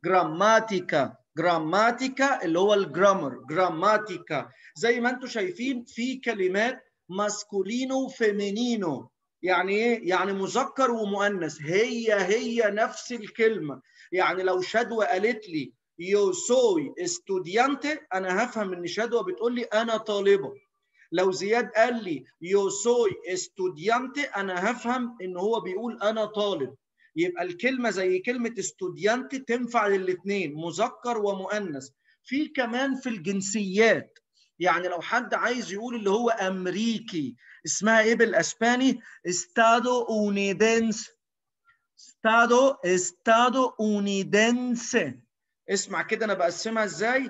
جراماتيكا. جراماتيكا اللي هو الجرامر، جراماتيكا. زي ما انتم شايفين في كلمات ماسكولينو وفيمينينو. يعني ايه؟ يعني مذكر ومؤنث، هي نفس الكلمه. يعني لو شدوى قالت لي يو سوي استوديانتي، انا هفهم ان شدوى بتقول لي انا طالبه. لو زياد قال لي يو سوي استوديانتي، انا هفهم ان هو بيقول انا طالب. يبقى الكلمه زي كلمه استوديانتي تنفع للاثنين، مذكر ومؤنث. في كمان في الجنسيات، يعني لو حد عايز يقول اللي هو امريكي، اسمها ايه بالاسباني؟ استادو اونيدنس. استادو اونيدنس. اسمع كده انا بقسمها ازاي.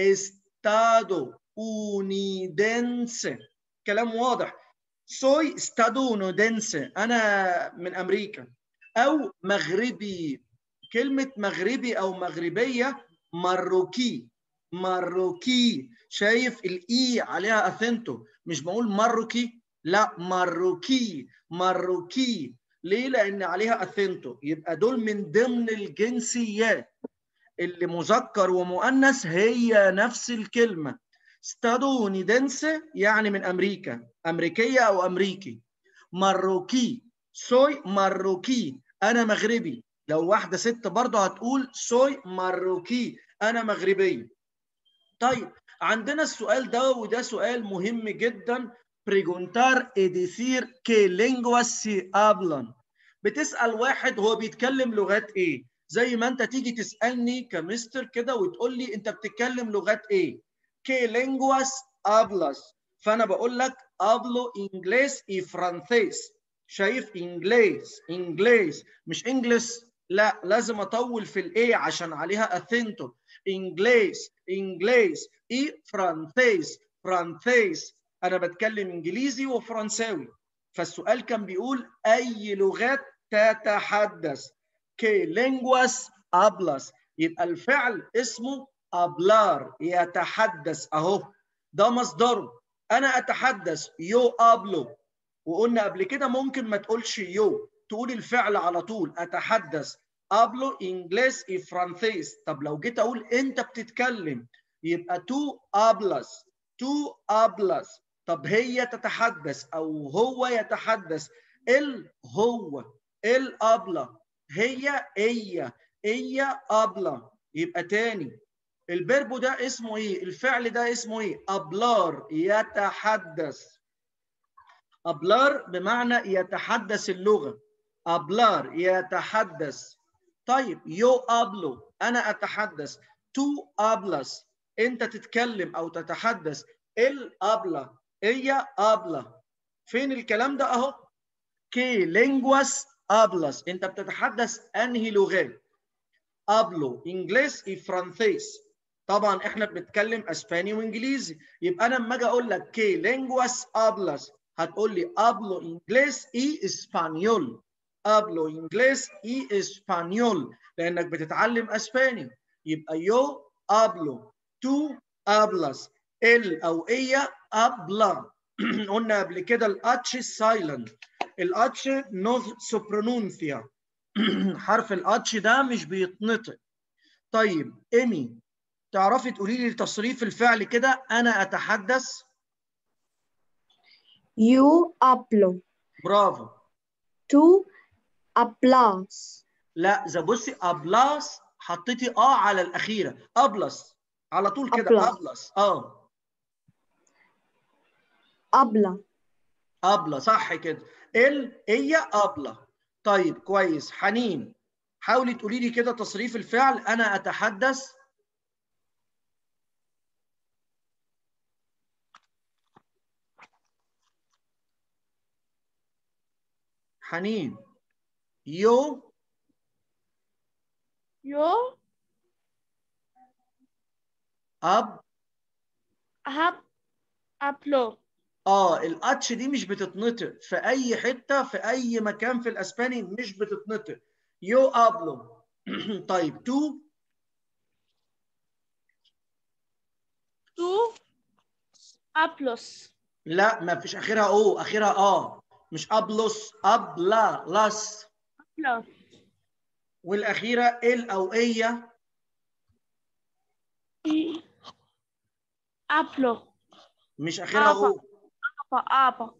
استادو اونيدنس. كلام واضح. سوي استادونودنس، انا من امريكا. او مغربي. كلمه مغربي او مغربيه مروكي. مروكي. شايف الاي عليها اثنتو، مش بقول مروكي، لا مروكي. مروكي. ليه؟ لان عليها اثنتو. يبقى دول من ضمن الجنسيات اللي مذكر ومؤنث هي نفس الكلمه. ستادونيدنس يعني من امريكا، امريكيه او امريكي. مروكي، سوي مروكي، انا مغربي. لو واحده ست برضه هتقول سوي مروكي، انا مغربيه. طيب عندنا السؤال ده، وده سؤال مهم جدا. بريجونتار اديسير كي لينجواس سي ابلان. بتسال واحد هو بيتكلم لغات ايه، زي ما انت تيجي تسالني كمستر كده وتقول لي انت بتتكلم لغات ايه. كي لينجواس ابلاس. فانا بقول لك ابلو انجليز اي فرانسيس. شايف؟ انجليز مش انجلس، لا لازم اطول في الايه عشان عليها اثنتو. انجليز اي فرانسيس. فرانسيس، انا بتكلم انجليزي وفرنساوي. فالسؤال كان بيقول اي لغات تتحدث. كي لينجواس ابلاس. يبقى الفعل اسمه ابلار، يتحدث اهو. ده مصدره. انا اتحدث يو ابلو. وقلنا قبل كده ممكن ما تقولش يو، تقول الفعل على طول اتحدث. ابلو انجليز اي فرانسيس. طب لو جيت اقول انت بتتكلم يبقى تو ابلس. تو ابلس. طب هي تتحدث او هو يتحدث. هو الابله. هي ابله. يبقى تاني الفيرب ده اسمه ايه؟ الفعل ده اسمه ايه؟ ابلار، يتحدث. ابلار بمعنى يتحدث اللغه. ابلار يتحدث. طيب يو ابلو انا اتحدث. تو ابلس انت تتكلم او تتحدث. الابله هي ابله. فين الكلام ده اهو؟ كي لينجواس ابلس. انت بتتحدث انهي لغات؟ ابلو انجليز اي فرانسيس. طبعا احنا بنتكلم اسباني وانجليزي. يبقى انا لما اجي اقول لك كي لينجواس ابلس هتقول لي ابلو انجليز اي اسبانيول. ابلو انجليز اي اسبانيول لانك بتتعلم اسباني. يبقى يو ابلو. تو ابلس. ال او اي ابلا. قلنا قبل كده الاتش سايلنت. الاتش نو سوبرونونسيا. حرف الاتش ده مش بيتنطق. طيب ايمي، تعرفي تقولي لي تصريف الفعل كده انا اتحدث؟ You hablo. برافو. Tú hablas. لا ده بصي ابلاس حطيتي على الاخيره. ابلس على طول كده. Habla. ابلس Habla. ابله صح كده. هي ابله. طيب كويس. حنين، حاولي تقولي لي كده تصريف الفعل انا اتحدث. حنين. يو Yo اب hablo. الاتش دي مش بتتنطق في اي حته في اي مكان في الاسباني، مش بتتنطق. يو ابلو. طيب تو. Tú hablas. لا ما فيش اخرها اخرها مش ابلس، ابلا لاس. Hablas. والاخيره ال او ايه. أبلو. مش اخرها او. أبا.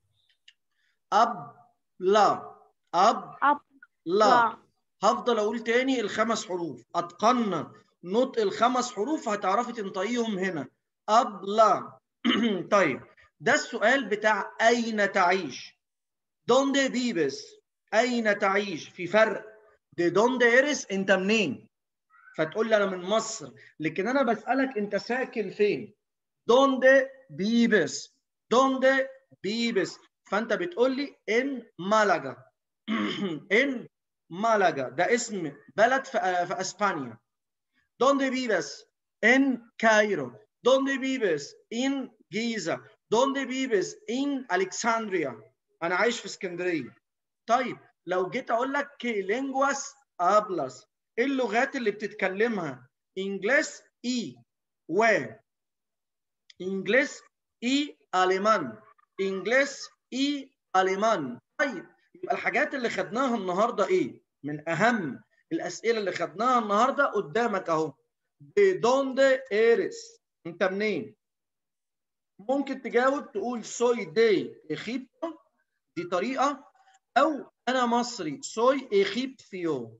اب لا. اب لا. أبلا. هفضل اقول تاني الخمس حروف، اتقنا نطق الخمس حروف هتعرفي تنطقيهم هنا. اب لا. طيب ده السؤال بتاع اين تعيش. دونde vives؟ اين تعيش؟ في فرق. دي دونde eres؟ انت منين؟ فتقول لي انا من مصر، لكن انا بسالك انت ساكن فين. دونde vives؟ دونde vives؟ فانت بتقول لي ان مالاجا. ان مالاجا ده اسم بلد في اسبانيا. دونde vives؟ ان كايرو. دونde vives؟ ان جيزه. دونde vives؟ ان الكسندريا. انا عايش في اسكندريه. طيب لو جيت اقول لك كي لينجواس ابلاس؟ ايه اللغات اللي بتتكلمها؟ انجليز اي، و انجليز اي المان، انجليز اي المان. طيب يبقى الحاجات اللي خدناها النهارده ايه؟ من اهم الاسئله اللي خدناها النهارده قدامك اهو. دي دونde ايرس؟ انت منين؟ ممكن تجاوب تقول سوي دي ايجيبتو، دي طريقه، او انا مصري سوي ايجيبتيو.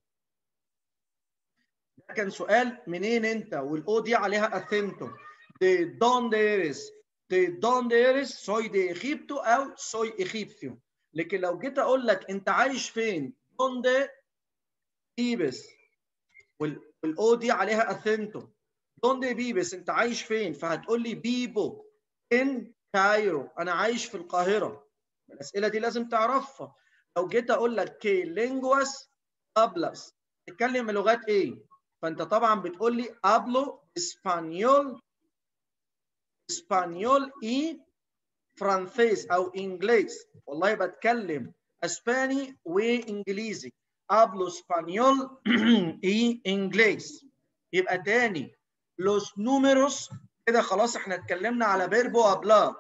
ده كان سؤال منين انت، والاو دي عليها اثنتو. دي دونde ايرس؟ دي دونde ايرس سوي دي ايجيبتو او سوي ايجيبتيو. لكن لو جيت اقول لك انت عايش فين، دونde ايبس، والاو دي عليها اثنتو. دونde بيبس؟ انت عايش فين؟ فهتقول لي بيبو ان كايرو، انا عايش في القاهره. الاسئله دي لازم تعرفها. لو جيت اقول لك كي لينجواس ابلاس؟ تتكلم لغات ايه؟ فانت طبعا بتقول لي ابلو اسبانيول، اسبانيول اي فرانسيس او انجليز. والله بتكلم اسباني وانجليزي. ابلو اسبانيول اي انجليز. يبقى تاني لوس نوميروس. كده خلاص احنا اتكلمنا على فيربو ابلا.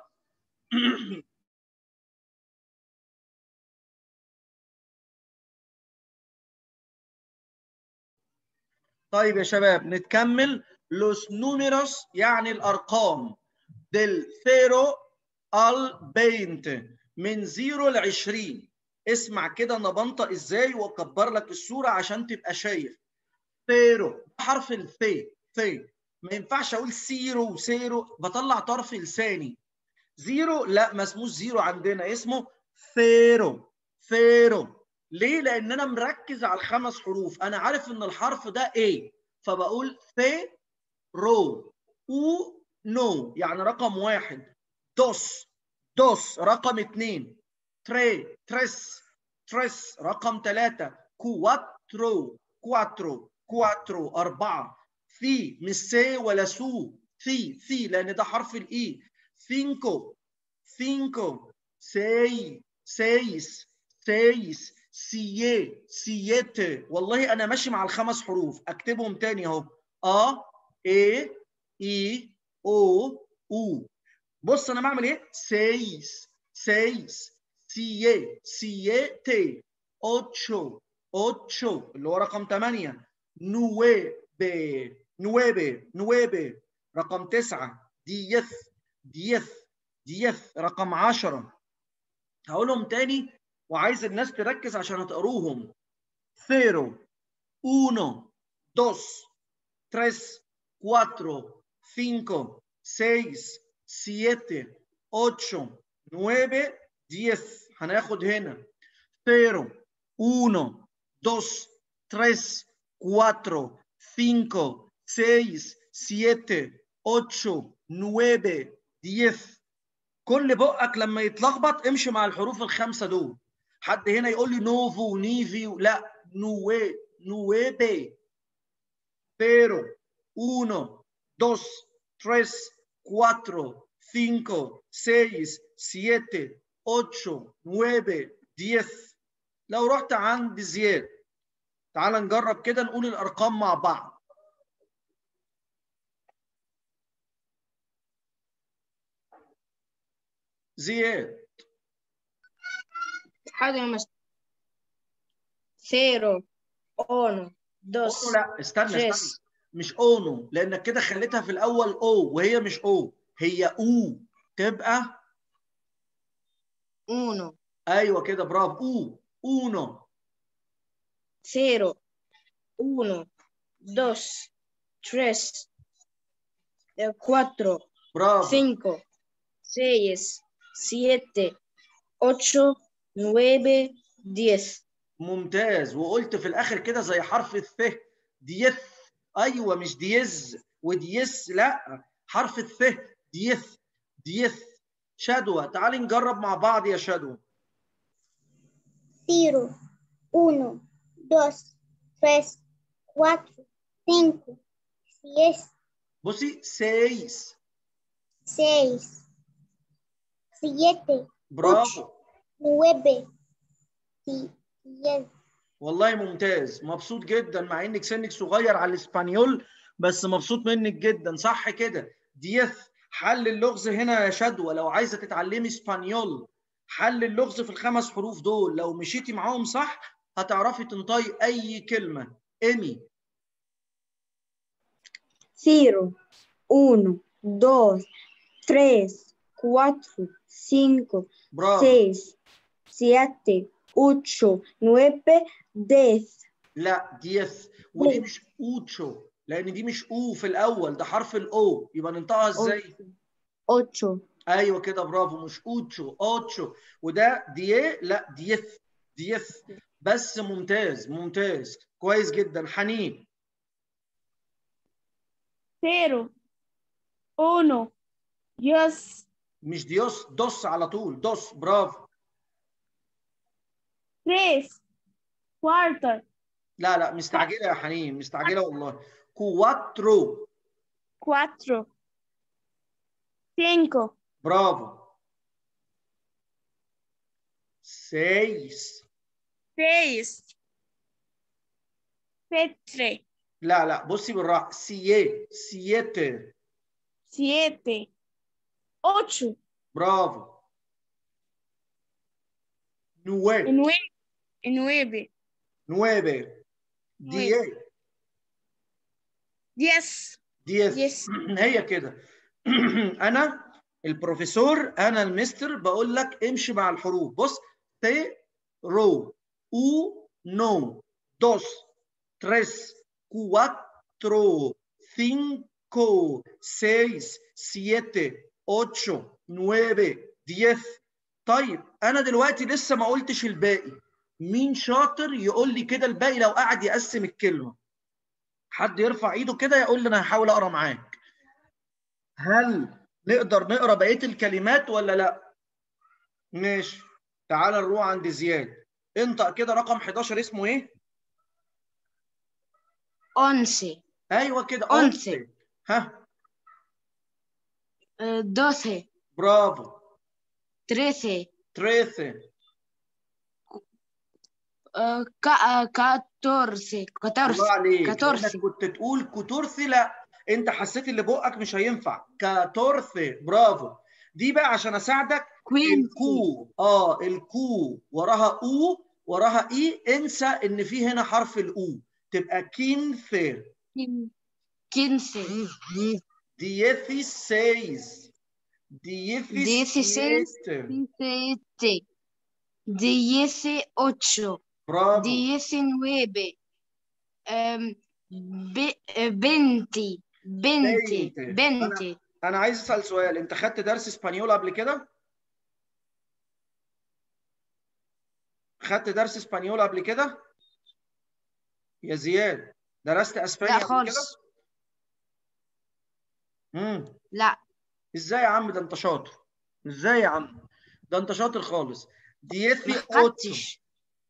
طيب يا شباب نتكمل. لوس نوميروس يعني الارقام. del 0 al 20، من 0 ل 20. اسمع كده انا بنطق ازاي واكبر لك الصوره عشان تبقى شايف. 0 حرف الث، ث. ما ينفعش اقول سيرو وسيرو، بطلع طرف لساني. 0 لا، ما اسموش 0 عندنا، اسمه ثيرو. ثيرو. ليه؟ لان انا مركز على الخمس حروف، انا عارف ان الحرف ده ايه، فبقول ث رو. او نو يعني رقم واحد. دوس، دوس رقم اثنين. تري، تريس، تريس رقم ثلاثة. كواترو، كواترو، كواترو أربعة. في مش سي ولا سو، في لأن ده حرف الإي. سينكو، سينكو. سي، سيس، سيس. سيي، سيت. والله أنا ماشي مع الخمس حروف، أكتبهم تاني أهو. اي اي او او. بص انا بعمل ايه؟ سيس، سيس. سيي، سيتي. اوتشو، اوتشو اللي هو رقم 8. نويبي، نويبي، نويبي رقم 9. ديث، ديث، ديث رقم 10. هقولهم تاني وعايز الناس تركز عشان هتقروهم. 0 1 2 3 4 5 6 7 8 9 10. هناخد هنا 0 1 2 3 4 5 6 7 8 9 10. كل بقك لما يتلخبط امشي مع الحروف الخمسه دول. حد هنا يقول لي نوفو نيفي، لا، نوي، نويبي. 0 1 2 3 4 5 6 7 8 9 10. لو رحت عند زياد، تعال نجرب كده نقول الارقام مع بعض. زياد. حاضر يا مستر. 0 1 2 لا استنى 3 استنى. مش اونو، لانك كده خليتها في الاول او وهي مش او، هي او، تبقى uno, ايوه كده برافو، او اونو. 0, 1, 2, 3, 4, برافو 5, 6, 7, 8, 9, 10. ممتاز. وقلت في الاخر كده زي حرف الث، ديث. ايوه مش ديز وديس، لا، حرف الث، ديث ديث. شدوى تعالي نجرب مع بعض يا شدوى. 0, 1, 2, 3, 4, 5, 6, بصي 6. 6, 7, برافو 9, 10. والله ممتاز، مبسوط جدا مع انك سنك صغير على الاسبانيول، بس مبسوط منك جدا. صح كده ديث. حل اللغز هنا يا شدوى لو عايزه تتعلمي اسبانيول، حل اللغز في الخمس حروف دول لو مشيتي معاهم صح هتعرفي تنطقي اي كلمه. ايمي. 0, 1, 2, 3, 4, 5, برافو. 6, 7, 8, 9, 10. لا ديث، ودي مش اوتشو لان دي مش او في الاول، ده حرف الاو، يبقى ننطقها ازاي؟ 8. ايوه كده برافو، مش اوتشو اوتشو. وده ديه، لا ديث ديث. بس ممتاز ممتاز كويس جدا. حنين. 0, 1, 2, مش ديوس، دوس على طول، دوس. برافو. 3, 4, لا لا مستعجله يا حنين، مستعجله والله. كواترو. 4, 5, برافو. 6. 6, 7, لا لا بصي بالراحه، سيه سيete. 7, 8, برافو. 9. 9, 9, 9. 10. 10. ديث. Yes. هي كده. انا البروفيسور، انا المستر، بقول لك امشي مع الحروف. بص، تي رو، او نو، دوس، تريس، كواترو، cinco, seis, siete, ocho, nueve, diez. طيب انا دلوقتي لسه ما قلتش الباقي، مين شاطر يقول لي كده الباقي لو قعد يقسم الكلمه؟ حد يرفع ايده كده يقول لي انا هحاول اقرا معاك. هل نقدر نقرا بقيه الكلمات ولا لا؟ ماشي. تعال نروح عند زياد. انطق كده رقم 11 اسمه ايه؟ 11, ايوه كده 11. 11. ها 12, برافو. 13, 13. 14, الله 14, عليك، لانك 14. كنت تقول كتورثي، لا انت حسيت اللي بقك مش هينفع. كاتورثي. برافو. دي بقى عشان اساعدك. 20. الكو، الكو وراها او وراها اي، انسى ان في هنا حرف الاو، تبقى كينثي. 15. 16. 16, 17. 17, 18, برافو. 19, 20, 20, بنت. انا 20. انا عايز اسال سؤال، انت خدت درس اسبانيول قبل كده؟ خدت درس اسبانيول قبل كده يا زياد؟ درست لا اسباني قبل كده؟ خالص. امم لا ازاي يا عم؟ ده انت شاطر. ازاي يا عم؟ ده انت شاطر خالص. ما 18. خدتش.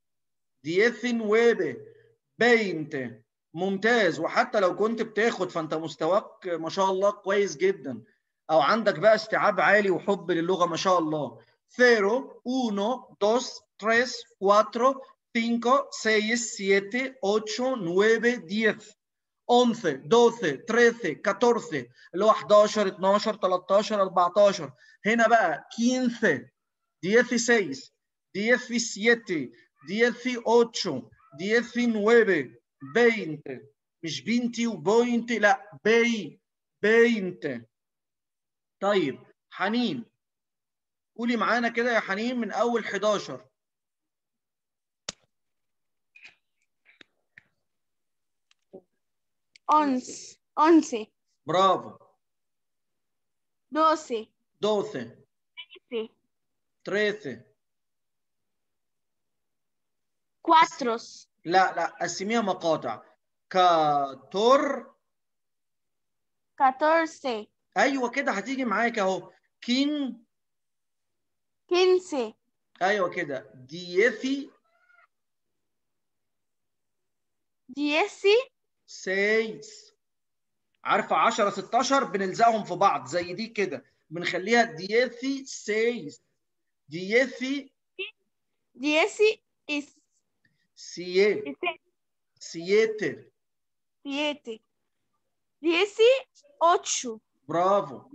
19. 20. ممتاز. وحتى لو كنت بتاخد فانت مستواك ما شاء الله كويس جدا، او عندك بقى استيعاب عالي وحب للغه ما شاء الله. 0 1 2 3 4 5 6 7 8 9 10. 11 12 13 14 اللي هو 11 12 13 14. هنا بقى 15 16 17 18 19 20 20 مش بنتي وبوينت، لا بينت. طيب حنين، قولي معانا كده يا حنين من اول 11. once, برافو. 12, 12 13 4, لا قسميها مقاطع. 14 14, ايوه كده هتيجي معاك اهو. 15, ايوه كده. 16 عارفه 10 16 بنلزقهم في بعض زي دي كده، بنخليها 16 is سيete 7, 18, برافو.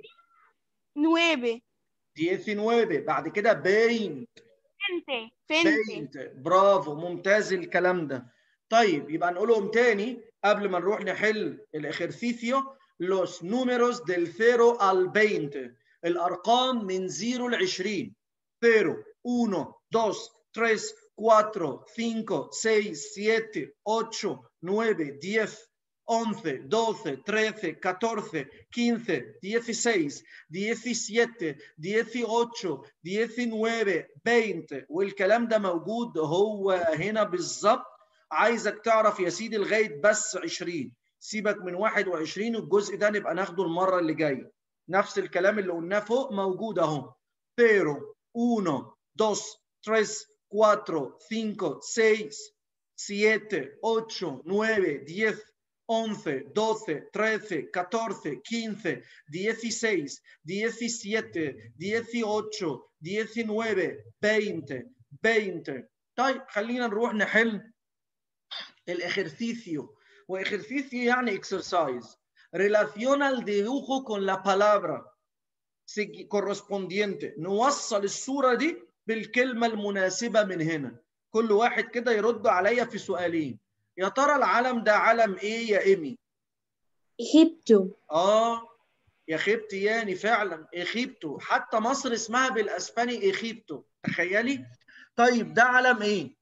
9, 19 بعد كده بينت 20, برافو، ممتاز الكلام ده. طيب يبقى نقولهم تاني قبل ما نروح نحل الاخرسيسيو. los números del 0 al 20، الارقام من 0 ل 20. 0 1 2 3 4 5 6 7 8 9 10 11, 12, 13, 14, 15, 16, 17, 18, 19, 20. والكلام ده موجود هو هنا بالظبط. عايزك تعرف يا سيدي لغايه بس 20، سيبك من 21 الجزء ده نبقى ناخده المره اللي جايه. نفس الكلام اللي قلناه فوق موجود اهو. 0 1 2 3 4 5 6 7 8 9 10 11, 12, 13, 14, 15, 16, 17, 18, 19, 20. طيب خلينا نروح نحل الاجercicio. واجercicio يعني exercise. Relaciona el dibujo con la palabra correspondiente. نوصل الصورة دي بالكلمة المناسبة من هنا. كل واحد كده يرد عليا في سؤالين. يا ترى العلم ده علم ايه يا ايمي؟ إيجيبتو. يا خيبتي ياني فعلا ايجيبتو، حتى مصر اسمها بالاسباني ايجيبتو، تخيلي. طيب ده علم ايه؟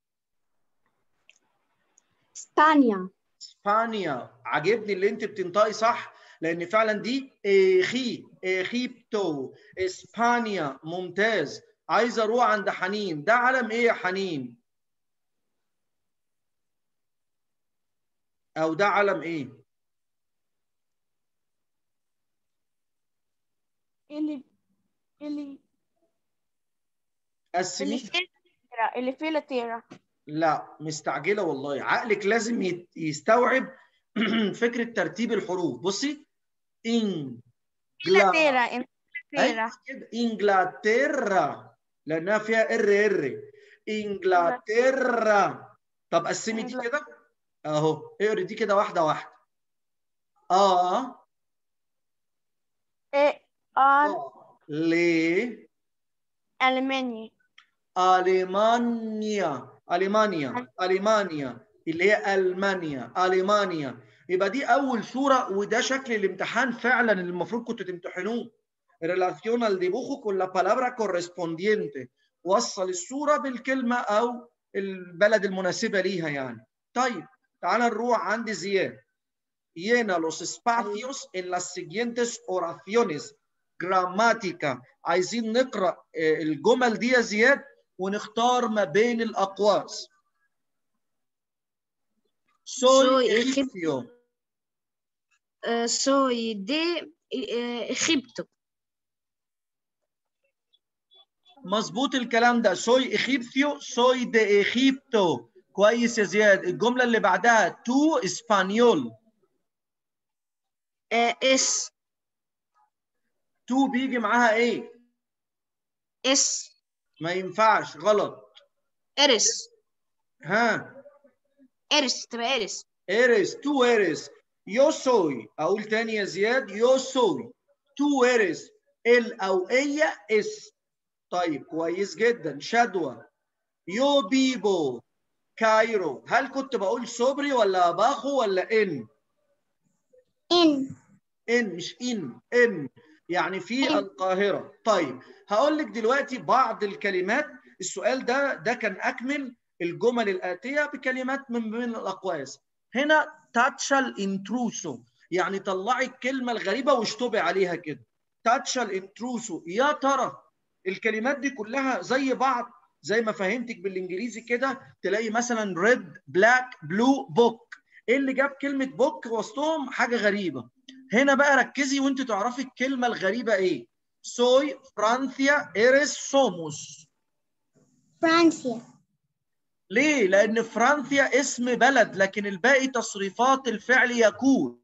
إسبانيا. اسبانيا. عجبني اللي انت بتنطقي صح، لان فعلا دي ايجيبتو اسبانيا. ممتاز. عايز اروح عند حنين، ده علم ايه يا حنين؟ او ده علم ايه؟ اللي قسميه. في التيرا. لا مستعجله والله، عقلك لازم يستوعب فكره ترتيب الحروف. بصي التيرا. ايوه كده انجلترا، لانها فيها ار. انجلترا. طب قسمي دي كده اهو، اقري دي كده واحده واحده. ليه ألمانيا. ألمانيا اللي هي ألمانيا. يبقى دي أول صورة، وده شكل الامتحان فعلا اللي المفروض كنتوا تمتحنوه. Relaciona el dibujo con la palabra correspondiente. وصل الصورة بالكلمة أو البلد المناسبة ليها يعني. طيب تعال نروح عند زياد. Llena los espacios en las siguientes oraciones. جراماتيكا. عايزين نقرأ الجمل دي يا زياد ونختار ما بين الأقواس. Soy egipcio. soy de Egipto. مظبوط الكلام ده. soy egipcio soy de Egipto. كويس يا زياد. الجملة اللي بعدها tú español. es. tú بيجي معاها ايه؟ es. ما ينفعش، غلط. eres. ها eres تبقى eres. eres. tú eres. yo soy. اقول تاني يا زياد. yo soy. tú eres. él او ella es. طيب كويس جدا. شدوى. yo vivo. كايرو. هل كنت بقول صبري ولا باخو ولا ان؟ إن. ان مش ان يعني في إن. القاهرة. طيب هقول لك دلوقتي بعض الكلمات. السؤال ده كان أكمل الجمل الآتية بكلمات من بين الأقواس. هنا تاتشال انتروسو، يعني طلعي الكلمة الغريبة واشطبي عليها كده. تاتشال انتروسو. يا ترى الكلمات دي كلها زي بعض زي ما فهمتك بالإنجليزي كده؟ تلاقي مثلا ريد بلاك بلو بوك. ايه اللي جاب كلمة بوك وسطهم؟ حاجة غريبة. هنا بقى ركزي وانت تعرفي الكلمة الغريبة ايه. سوي فرانسيا ايريس سوموس. فرنسا. ليه؟ لأن فرانسيا اسم بلد، لكن الباقي تصريفات الفعل يكون.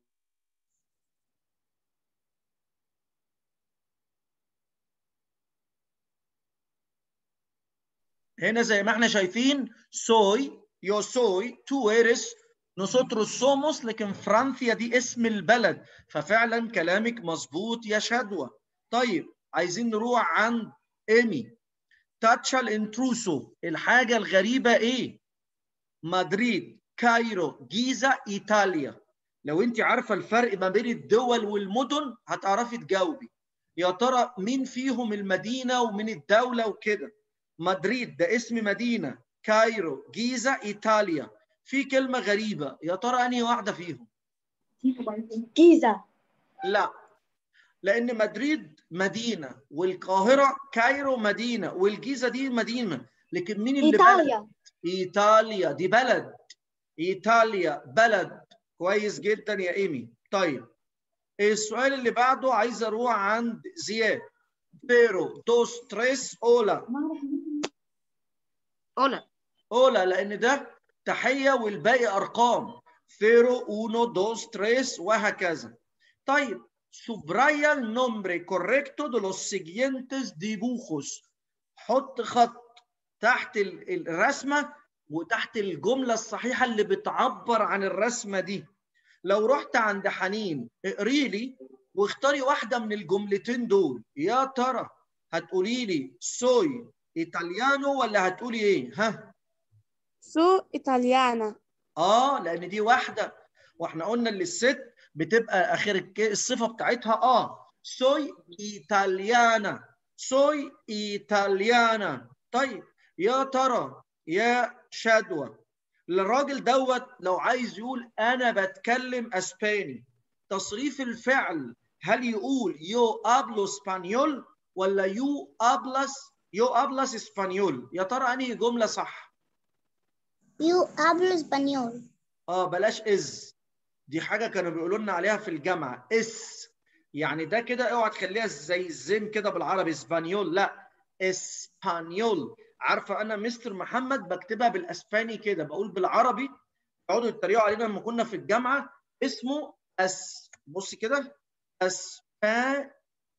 هنا زي ما احنا شايفين سوي يو سوي تو ايريس نوسotros somos، لكن فرانسيا دي اسم البلد، ففعلا كلامك مظبوط يا شدوى. طيب عايزين نروح عند ايمي. تاتشال انتروسو، الحاجة الغريبة ايه؟ مدريد، كايرو، جيزة، ايطاليا. لو انت عارفة الفرق ما بين الدول والمدن هتعرفي تجاوبي. يا ترى مين فيهم المدينة ومين الدولة وكده؟ مدريد ده اسم مدينة، كايرو، جيزة، ايطاليا. في كلمة غريبة، يا ترى انهي واحدة فيهم؟ جيزة. لا، لأن مدريد مدينة والقاهرة كايرو مدينة والجيزة دي مدينة، لكن مين اللي بلد؟ إيطاليا. إيطاليا دي بلد. إيطاليا بلد. كويس جدا يا إيمي. طيب السؤال اللي بعده عايز أروح عند زياد. بيرو دوس تريس أولا. أولا. أولا لأن ده تحية والباقي أرقام. فيرو أونو دوس تريس وهكذا. طيب subraya el nombre correcto de los siguientes dibujos. حط خط تحت الرسمة وتحت الجملة الصحيحة اللي بتعبر عن الرسمة دي. لو رحت عند حنين اقري لي واختاري واحدة من الجملتين دول، يا ترى هتقولي لي سوي ايطاليانو ولا هتقولي ايه؟ ها؟ سو إيطاليانا. لان دي واحدة، واحنا قلنا اللي الست بتبقى اخر الصفة بتاعتها سوي ايطاليانا. سوي ايطاليانا. طيب يا ترى يا شدوى الراجل دوت لو عايز يقول انا بتكلم اسباني، تصريف الفعل هل يقول يو ابلو اسبانيول ولا يو ابلس اسبانيول؟ يا ترى انهي جمله صح؟ Yo hablo español. بلاش از، دي حاجه كانوا بيقولوا لنا عليها في الجامعه اس، يعني ده كده اوعى تخليها زي الزين كده بالعربي اسبانيول، لا اسبانيول. عارفه انا مستر محمد بكتبها بالاسباني كده، بقول بالعربي يقعدوا يتريقوا علينا لما كنا في الجامعه اسمه بصي كده اسباني،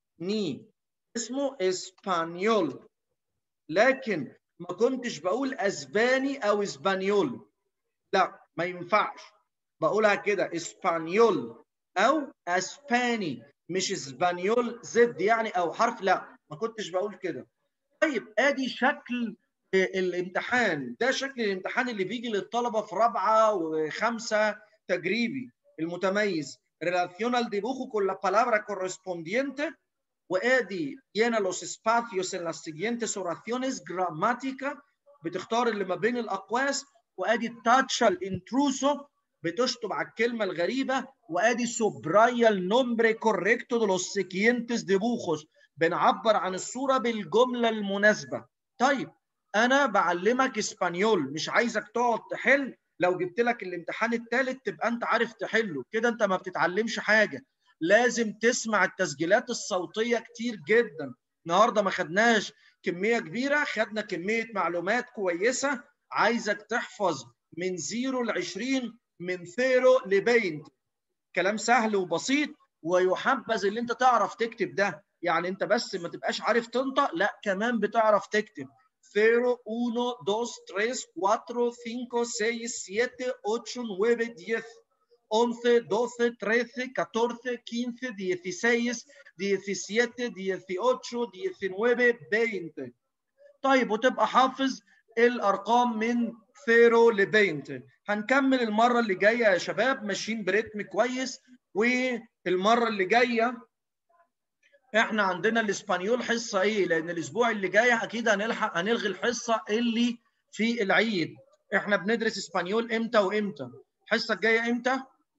اسمه اسبانيول، لكن ما كنتش بقول اسباني او اسبانيول، لا ما ينفعش، بقولها كده اسبانيول او اسباني مش اسبانيول زد يعني او حرف، لا ما كنتش بقول كده. طيب ادي شكل الامتحان، ده شكل الامتحان اللي بيجي للطلبه في رابعه وخمسه تجريبي المتميز. relaciona el dibujo con la palabra correspondiente وادي llena los espacios en las siguientes oraciones gramática، بتختار اللي ما بين الاقواس، وادي tacha el intruso بتشطب على الكلمه الغريبه، وادي subraya el nombre correcto de los siguientes dibujos بنعبر عن الصوره بالجمله المناسبه. طيب انا بعلمك اسبانيول مش عايزك تقعد تحل، لو جبت لك الامتحان الثالث تبقى انت عارف تحله كده، انت ما بتتعلمش حاجه، لازم تسمع التسجيلات الصوتيه كتير جدا. النهارده ما خدناش كميه كبيره، خدنا كميه معلومات كويسه، عايزك تحفظ من 0 ل 20 من ثيرو لبينت، كلام سهل وبسيط، ويحبذ اللي انت تعرف تكتب ده، يعني انت بس ما تبقاش عارف تنطق، لا كمان بتعرف تكتب. 0 1 2 3 4 5 6 7 8 9 10 11 12 13 14 15 16 17 18 19 20. طيب وتبقى حافظ الارقام من 0 ل 20. هنكمل المره اللي جايه يا شباب، ماشيين بريتم كويس. والمره اللي جايه احنا عندنا الاسبانيول حصه ايه؟ لان الاسبوع اللي جاي اكيد هنلغي الحصه اللي في العيد. احنا بندرس اسبانيول امتى وامتى؟ الحصه الجايه امتى؟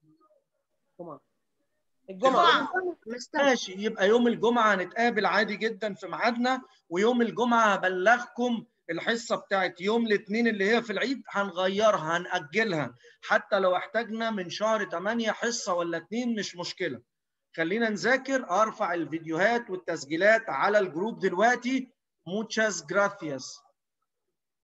الجمعة. ماشي، يبقى يوم الجمعه هنتقابل عادي جدا في ميعادنا. ويوم الجمعه هبلغكم الحصه بتاعت يوم الاثنين اللي هي في العيد هنغيرها، هنأجلها حتى لو احتاجنا من شهر 8 حصه ولا 2 مش مشكله. خلينا نذاكر. ارفع الفيديوهات والتسجيلات على الجروب دلوقتي. Muchas gracias.